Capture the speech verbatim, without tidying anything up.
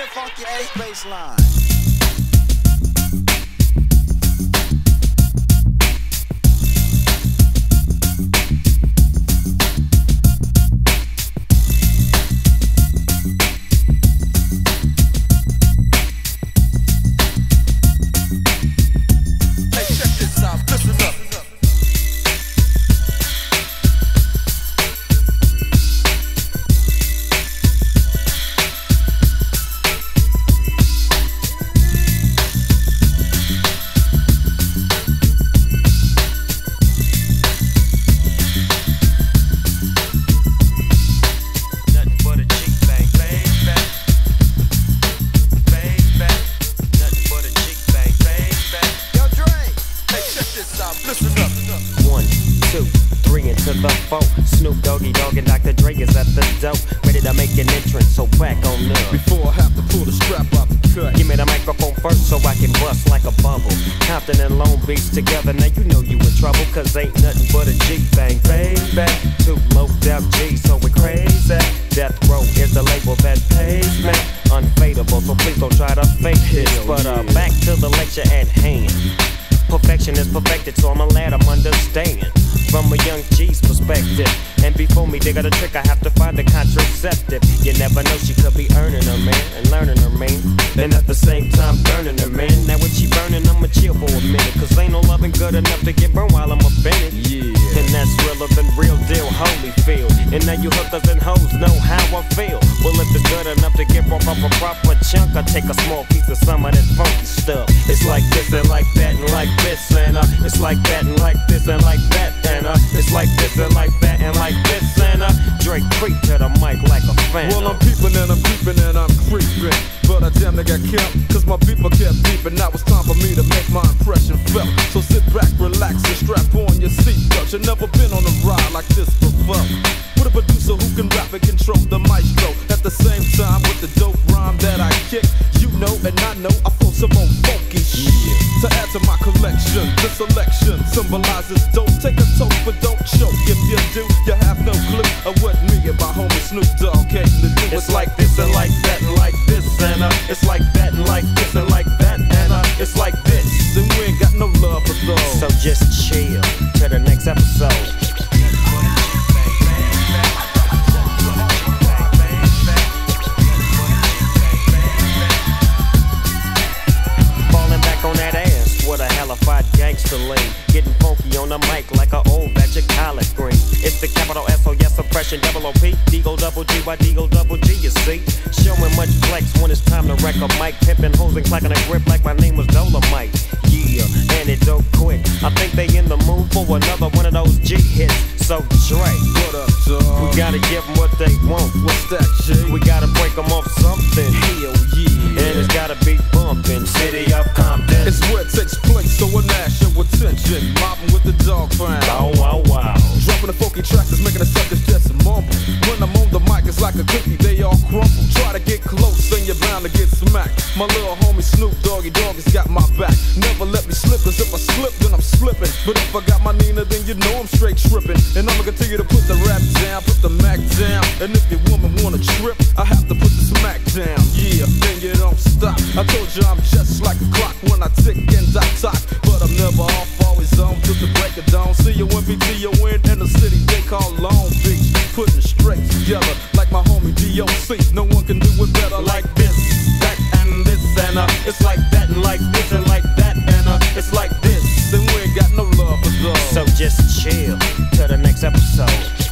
that funky eight bass line. To the foe, Snoop Doggy Dogg and Doctor Dre is at the door, ready to make an entrance, so back on up. Before I have to pull the strap out the cut, give me the microphone first so I can bust like a bubble. Compton and Long Beach together, now you know you in trouble, cause ain't nothing but a G-Bang, baby. Two loped out G's, so we crazy. Death Row is the label that pays me. Unfadable, so please don't try to fake this. But uh, back to the lecture at hand. Perfection is perfected, so I'ma let them understand from a young G's perspective. And before me dig out a trick, I have to find a contraceptive. You never know, she could be earning her man and learning her man, and at the same time burning her man. Now when she burning, I'ma chill for a minute, cause ain't no loving good enough to get burned while I'm up in it. Yeah. And that's realer than real deal, Holyfield. And now you hookers and hoes know how I feel. Well, if it's good enough to get broke off a proper chunk, I take a small piece of some of that funky stuff. It's like this and like that and like this and uh, it's like that and like this and like that and uh, it's like this and like that and like this and uh, Drake creep to the mic like a fan. Well, I'm peeping and I'm creeping and I'm creeping, but I damn near got killed, cause my beeper kept beeping. Now it's time for me to make my impression felt. So sit back, relax, and strap on your seatbelt. You've never been on a ride like this before, with a producer who can rap and control the maestro. At the same time, with the dope rhyme that I kick, you know and I know I flow some more funky shit. To add to my collection, the selection symbolizes dope. Take a toke, but don't choke. If you do, you have no clue of what me and my homie Snoop Dogg came to do. It's like this and like that and like this and uh, it's like that and like this and like that and uh, it's like this. Then we ain't got no love for those. So just chill to the next episode. On that ass with a hellified gangster lean, getting funky on the mic like an old batch of collard green. It's the capital S O S oppression, double O P, D-Go double G, Y D-Go double G, you see. Showing much flex when it's time to wreck a mic, pimping hoes and clacking a grip like my name was Dolomite. Yeah, and it don't quit. I think they in the mood for another one of those G hits. So Dre, what up, dog? We gotta give them what they want. What's that, G? We gotta break them off something. Hell yeah. And it's gotta be bumpin', city of Compton. It's where it takes place, so I national attention. Mobbing with the dog pound. Oh, wow, wow. Dropping the funky tracks is making the suckers just mumble. When I'm on the mic, it's like a cookie, they all crumble. Try to get close and you're bound to get smacked. My little homie Snoop Doggy Dogg has got my back. Never let me slip, cause if I slip, then I'm slipping. But if I got my Nina, then you know I'm straight tripping. And I'ma continue to put the rap down, put the Mac down. And if your woman wanna trip, I have to put the smack down. Yeah, then you don't stop. I told you I'm just like a clock when I tick and I talk. But I'm never off, always on till the break of dawn. See you when B T O in in the city they call Long Beach. Putting it straight together like my homie D O C. No one can do it better like this, that and this and uh, it's like that and like this and like that and uh, it's like this. Then we ain't got no love for those. So just chill to the next episode.